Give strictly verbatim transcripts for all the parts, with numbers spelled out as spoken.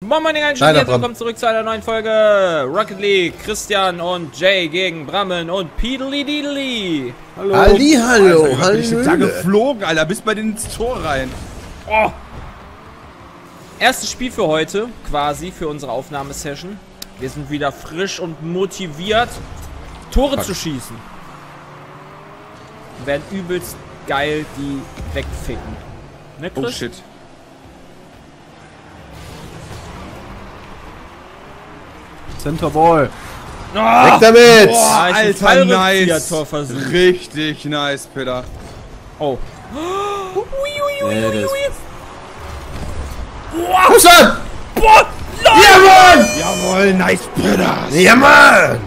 Moin Moin, herzlich willkommen zurück zu einer neuen Folge Rocket League. Christian und Jay gegen Brammen und Peedly Deedly. Hallo. Ali, hallo, Alter, hallo. Ich bin da geflogen, Alter, bis bei den ins Tor rein. Oh. Erstes Spiel für heute, quasi für unsere Aufnahmesession. Wir sind wieder frisch und motiviert, Tore Fuck. zu schießen. Wir werden übelst geil die wegficken. Ne, Chris? Oh shit. Center Ball. Oh, Weg damit! Boah, Alter, nice. Tor Richtig nice, Peter. Oh. Ui, ui, ui, ui, ui. Wow. Schon! Boah, ja, Mann! Jawohl, nice, Peter. Ja, Mann!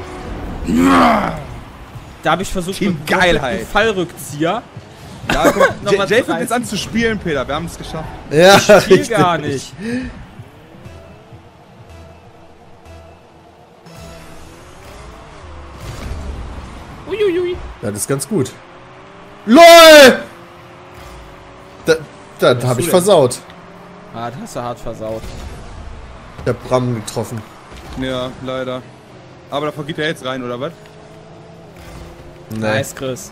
Da habe ich versucht, Team mit Geilheit. einem Fallrückzieher. Ja, guck mal, Jay fängt jetzt an zu spielen, Peter. Wir haben es geschafft. Ja, ich spiel gar nicht. Uiuiui. Das ist ganz gut. LOL! Da, das habe ich denn? versaut. Ah, das hast du hart versaut. Ich hab Bram getroffen. Ja, leider. Aber davor geht er jetzt rein, oder was? Nee. Nice, Chris.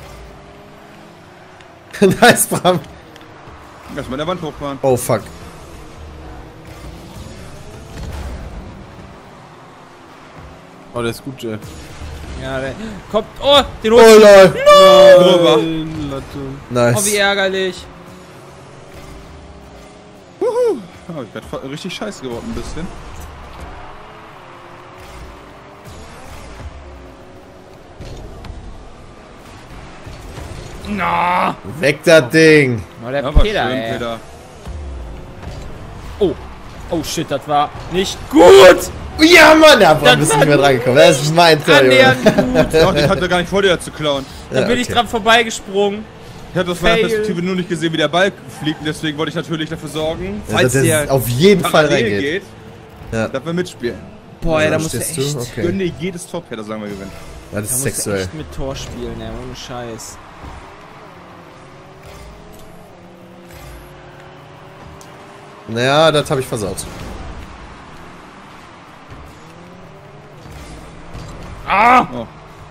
Nice, Bram. Erstmal in der Wand hochfahren. Oh, fuck. Oh, der ist gut, Jay. Ja, der kommt. Oh, den Oh, holst du. lol. No! Nice. Oh, wie ärgerlich. Wuhu. Oh, ich werd richtig scheiße geworden, ein bisschen. Na. Weg das Ding. Oh, der Ja, war Peter, schön, ey. Peter. Oh. Oh, shit, das war nicht gut. Ja, Mann, der Bram Das ist nicht mehr dran gekommen. Das ist mein Tor, Junge. Annähernd gut. Doch, ich hatte gar nicht vor, dir zu klauen. Da Ja, bin ich okay. dran vorbeigesprungen. Ich habe aus meiner Fail. Perspektive nur nicht gesehen, wie der Ball fliegt. Und deswegen wollte ich natürlich dafür sorgen, Ja, falls dass der der auf jeden Fall parallel reingeht. geht, Ja. dass wir mitspielen. Boah, ey, Ja, da musst du stehst echt, du? Ich Okay. gönne jedes Tor, Peter, sagen wir gewinnen. Das da ist musst du sexuell. echt mit Tor spielen, ey, ohne Scheiß. Naja, das habe ich versaut. Ah! Oh,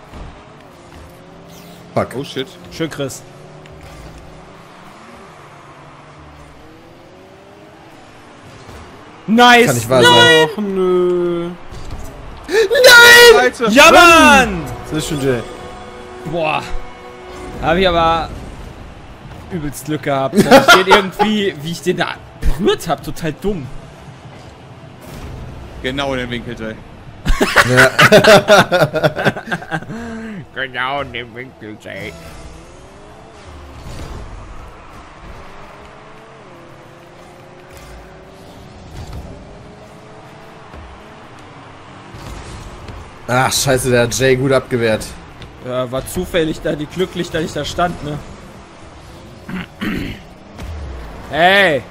Fuck. oh shit. Schön, Chris. Nice! Kann nicht wahr sein. Ach, nö. Alter. Ja, Mann! Sehr schön, Jay. Boah. Hab ich aber übelst Glück gehabt. Dass ich den irgendwie, wie ich den da berührt habe, total dumm. Genau in den Winkel, Jay. Ja. Genau in dem Winkel, Jay. Ach, scheiße, der hat Jay gut abgewehrt. Ja, war zufällig da, die glücklich, dass ich da stand, ne? Hey!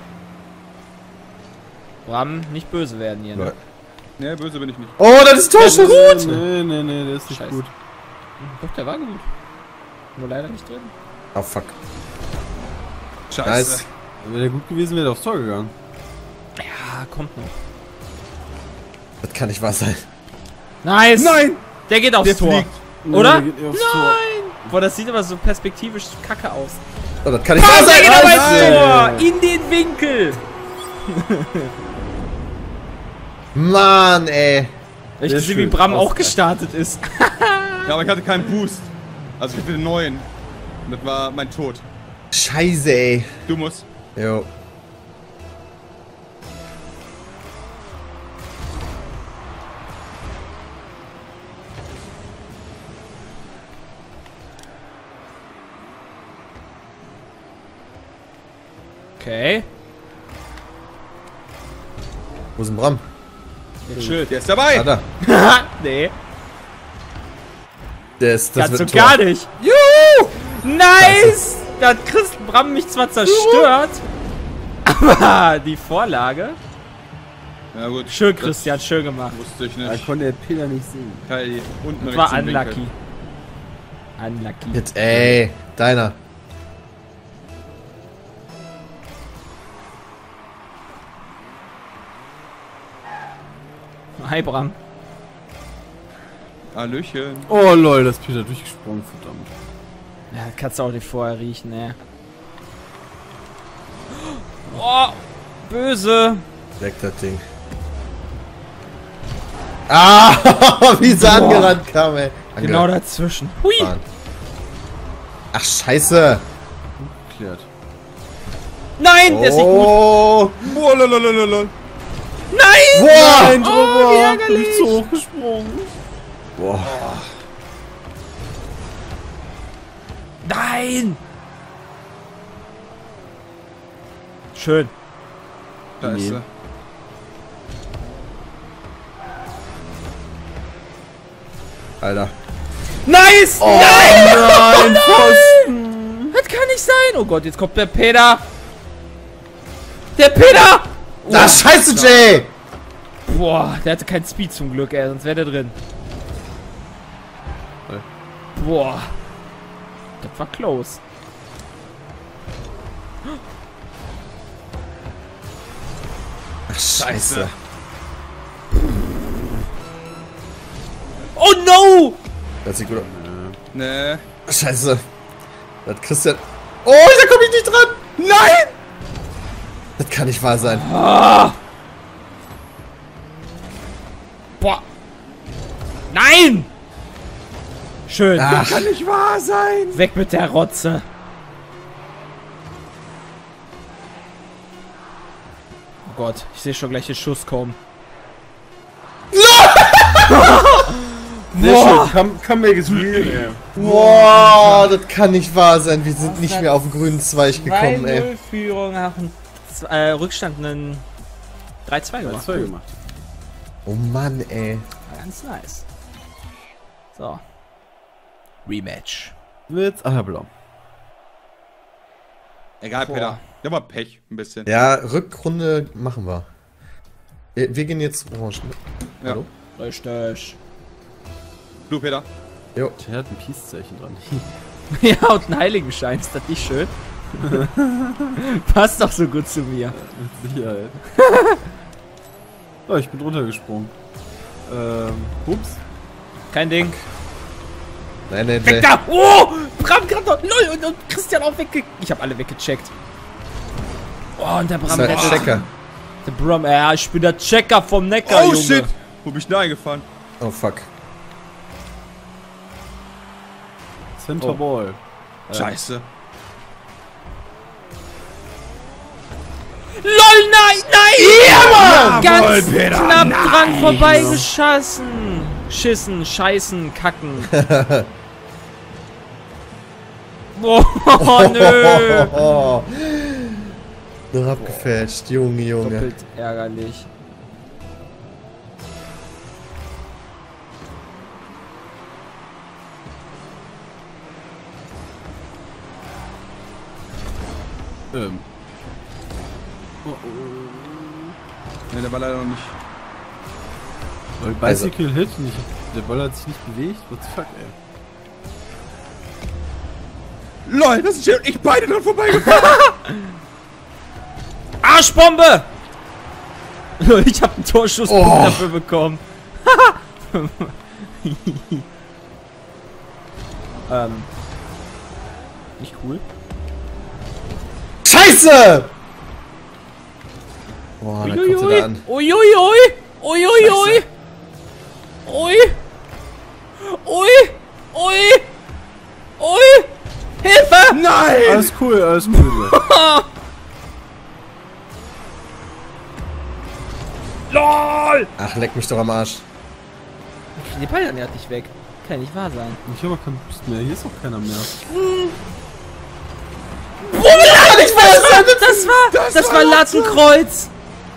Bram, nicht böse werden hier, ne? Ne, böse bin ich nicht. Oh, das ist Torschuss! Gut. Nee, nee, nee, der ist nicht Scheiße. gut. Doch, der war gut. Nur leider nicht drin. Oh, fuck. Scheiße. Nice. Wäre der gut gewesen, wäre der aufs Tor gegangen. Ja, kommt noch. Das kann nicht wahr sein. Nice! Nein! Der geht aufs Der Tor. fliegt. Oder? Nee, der geht aufs Nein! Tor. Boah, das sieht aber so perspektivisch kacke aus. Oh, das kann nicht Oh, wahr der sein! geht aber Alter. ins Tor! In den Winkel! Mann, ey. Ich Sehr sehe, wie schön. Bram auch Ausgleich. gestartet ist. Ja, aber ich hatte keinen Boost. Also ich bin den neuen. Und das war mein Tod. Scheiße, ey. Du musst. Jo. Okay. Wo ist denn Bram? Schild. Der ist dabei. Ah, da. Nee, Der ist, das kannst wird du ein Tor. gar nicht. Juhu! Nice! Da hat Chris Bram mich zwar zerstört, aber die Vorlage. Ja gut. Schön, Christian, schön gemacht. Wusste ich Da nicht. konnte der Peter nicht sehen. Kai unten Das rechts war im unlucky. Winkel. Unlucky. Jetzt, ey. Deiner. Hi, Bram. Hallöchen. Oh lol, das ist Peter durchgesprungen, verdammt. Ja, kannst du auch nicht vorher riechen, ey. Oh, böse. Weg das Ding. Ah, wie sie angerannt kam, ey. Ange Genau dazwischen. Hui. Fahren. Ach, scheiße. Geklärt. Nein, der ist nicht gut. Oh. Boah, lalalala. Nein! Boah. Nein, Oh, drüber. wie Bin ärgerlich. ich zu hoch gesprungen. Boah. Nein! Schön. Scheiße. Alter. Nice! Oh, Nein! Nein, Pfosten. Das kann nicht sein! Oh Gott, jetzt kommt der Peter! Der Peter! Ah, scheiße, Jay! Boah, der hatte keinen Speed zum Glück, ey, sonst wäre der drin. Boah. Das war close. Ach, scheiße. Oh no! Das sieht gut aus. Nee. Scheiße. Das Christian. Oh, da komme ich nicht dran! Nein! Das kann nicht wahr sein. Ah. Boah. Nein! Schön. Ach, Kann nicht wahr sein. Weg mit der Rotze. Oh Gott, ich sehe schon gleich den Schuss kommen. Sehr schön. Come, comeback is real, ey. boah, das kann nicht wahr sein. Wir sind nicht mehr auf den grünen Zweig gekommen, zwei ey. null Führung nach dem Z- äh, Rückstand einen drei zwei gemacht. zwei gemacht. Oh Mann, ey. War ganz nice. So. Rematch. Mit Blau. Egal, Boah. Peter. Der war Pech, ein bisschen. Ja, Rückrunde machen wir. Wir wir gehen jetzt orange. Ja. Hallo? Richtig. Du, Peter. Jo. Der hat ein Peace-Zeichen dran. Ja, und ein Heiligenschein, ist das nicht schön? Passt doch so gut zu mir. Mit Sicherheit. Oh, ich bin drunter gesprungen. Ähm, ups. Kein Ding. Nein, nein, Jay. Weg da! Oh! Bram gerade noch. Lol, und, und Christian auch wegge... Ich habe alle weggecheckt. Oh, und der Das Bram... ist halt der, Checker. der Bram, ja, ich bin der Checker vom Neckar, Oh Junge. shit! Wo bin ich denn eingefahren? Oh fuck. Center Oh. Ball. Scheiße. LOL, nein, nein! Ja, Mann! Ganz Jawohl, Peter, knapp nice. dran vorbeigeschossen. Schissen, scheißen, kacken. Oh, nö. Oh. Noch abgefälscht. Junge, Junge. Doppelt ärgerlich. Ähm. Oh, Ne, der war leider noch nicht. oh. Bicycle Hit und ich, der Ball hat sich nicht bewegt. What the fuck, ey. LOL, das ist ja ich beide dran vorbeigefahren. Arschbombe! Ich hab einen Torschusspunkt Oh. dafür bekommen. ähm. Nicht cool. Scheiße! Boah, da kommt sie da an. Uiuiui! Uiuiui! Ui! Ui! Ui! Ui! Hilfe! Nein! Alles cool, alles cool. LOL! Ach, leck mich doch am Arsch. Die Ball hat nicht weg. Kann nicht wahr sein. Ich habe keinen Boost mehr. Hier ist auch keiner mehr. Oh, das war, das war, das, das war Lattenkreuz.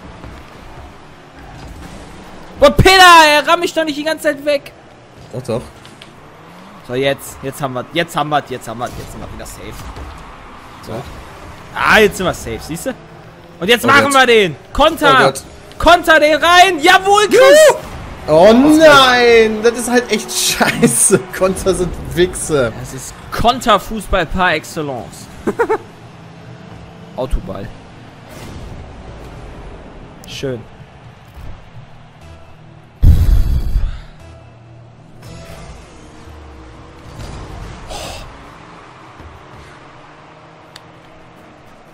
Boah, Peter, er rammt mich doch nicht die ganze Zeit weg. Doch, doch. So, jetzt, jetzt haben wir, jetzt haben wir, jetzt haben wir, jetzt sind wir wieder safe. So. Ah, jetzt sind wir safe, siehst du? Und jetzt Oh machen Gott. wir den. Konter. Oh Gott. Konter den rein. Jawohl, Chris. Oh nein! Das ist halt echt scheiße. Konter sind Wichse. Das ist Konterfußball par excellence. Autoball. Schön.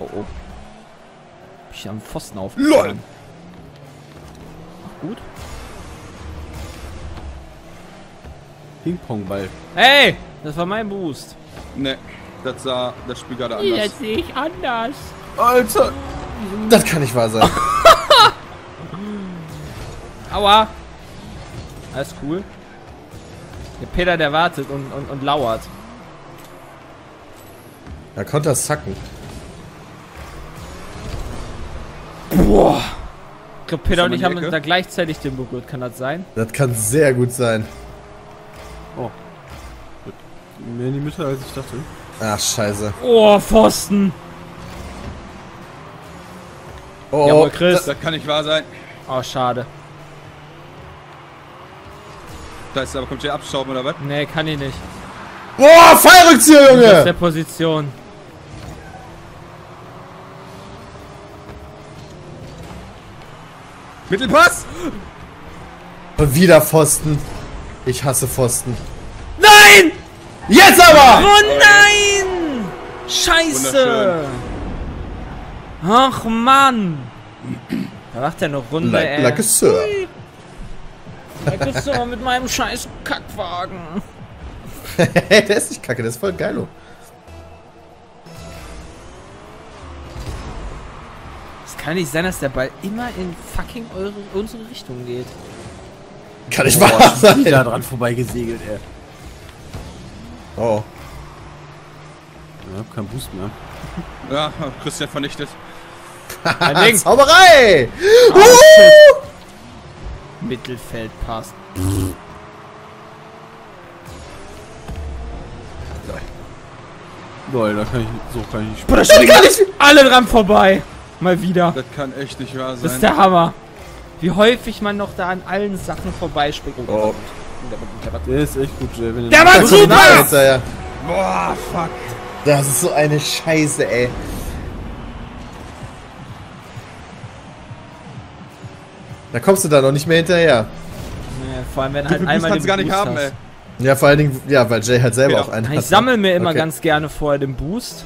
Oh, oh. Hab ich am Pfosten auf. LOL! Ach, gut. Ping-Pong-Ball. Hey! Das war mein Boost. Ne, das sah das Spiel gerade anders. Jetzt sehe ich anders. Alter! Das kann nicht wahr sein. Aua! Alles cool. Der Peter, der wartet und, und, und lauert. Da konnte das zacken. Boah! Ich glaube, Peter Ist und ich da haben mal die uns da gleichzeitig den berührt. Kann das sein? Das kann sehr gut sein. Oh. Mehr in die Mitte, als ich dachte. Ach, scheiße. Oh, Pfosten! Oh, Jawohl, Chris. Das kann nicht wahr sein. Oh, schade. Da ist aber, kommt hier abstauben oder was? Nee, kann ich nicht. Boah, Fallrückzieher, Aus der Junge! Position. Mittelpass! Und wieder Pfosten. Ich hasse Pfosten. Nein! Jetzt aber! Oh nein! Scheiße! Wunderschön. Ach Mann! Da macht er eine Runde, Like, ey. like a Sir. Like so mit meinem scheiß Kackwagen. Der ist nicht kacke, der ist voll geil. Es kann nicht sein, dass der Ball immer in fucking eure, unsere Richtung geht. Kann nicht wahr sein. Da dran vorbei gesegelt, ey. Oh. Ich hab keinen Boost mehr. Ja, Christian vernichtet. Ein Ding. Zauberei! Oh, uh! shit. Mittelfeld passt. Lol, da kann ich, so kann ich nicht Boah, da Das springen kann ich. alle dran vorbei. Mal wieder. Das kann echt nicht wahr sein. Das ist der Hammer. Wie häufig man noch da an allen Sachen vorbeispringt. Oh, Oh. der war gut, der war gut. Der ist echt gut, Jay. Wenn Der du- war Da kommt die super! Nase hinterher. Boah, fuck. Das ist so eine Scheiße, ey. Da kommst du da noch nicht mehr hinterher. Nee, vor allem, wenn Du halt Boost einmal kannst den du gar nicht Boost haben, hast. ey. Ja, vor allen Dingen, ja, weil Jay halt selber Ja. auch einen hat. Ich sammle mir immer Okay. ganz gerne vorher den Boost.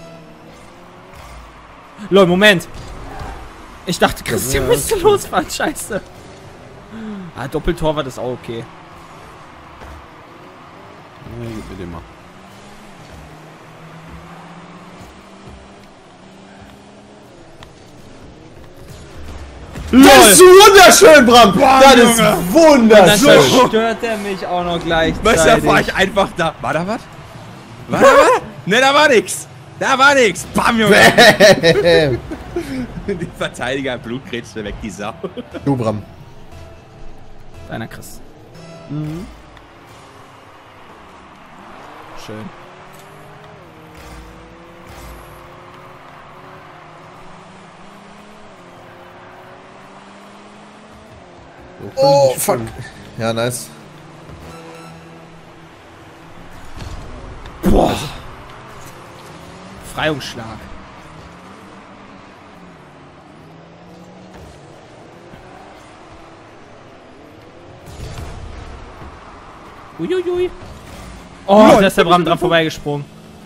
Lol, Moment. Ich dachte, Christian Ja, müsste losfahren. Scheiße. Ah, Doppeltorwart ist auch okay. Ja, gib mir den mal. Das ist wunderschön, Bram! Das ist Dann wunderschön! zerstört er mich auch noch gleichzeitig. Weißt du, da war ich einfach da. War da was? War da was? Ne, da war nix. Da war nix. Bam, Junge. Bäm. Die Verteidiger Blutgrätsche weg, die Sau. Du, Bram. Deiner Chris. Mhm. Schön. So kann ich Oh, nicht fuck. spielen. Ja, nice. Boah. Befreiungsschlag. Uiuiui. Oh, da ist der Bram dran vorbeigesprungen.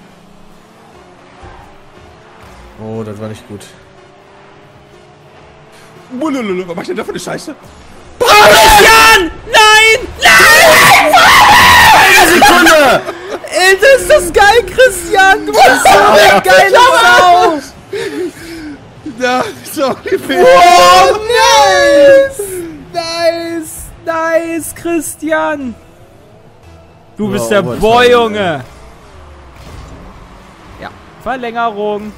Oh, das war nicht gut. Mulululu, was macht denn da für eine Scheiße? Christian! Nein! Nein! Eine Sekunde! Ey, das ist das geil, Christian! Du bist so eine geile Sau! Ja, so gefehlt. Oh, nice! Nice! Nice, Christian! Du bist Ja, der Overtime, Boy, ey. Junge! Ja, Verlängerung.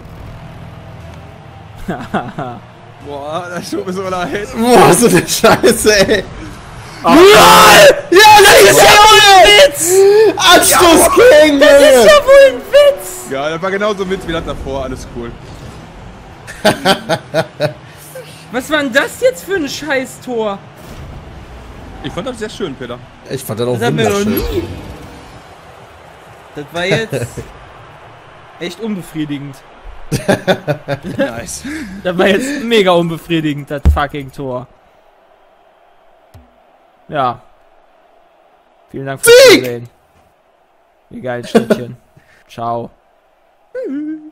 Boah, das tut mir so leid. Boah, so eine Scheiße, ey. LOL! Ja, das ist ja wohl ein Witz! Anstoß-King, Das ist Junge! ja wohl ein Witz! Ja, das war genauso mit wie das davor. Alles cool. Was war denn das jetzt für ein Scheiß-Tor? Ich fand das sehr schön, Peter. Ich fand das auch Das haben wir noch wunderschön. nie. Das war jetzt echt unbefriedigend. Nice. Das war jetzt mega unbefriedigend, das fucking Tor. Ja. Vielen Dank fürs Sieg! Zusehen. Ihr geilen Schnittchen. Ciao.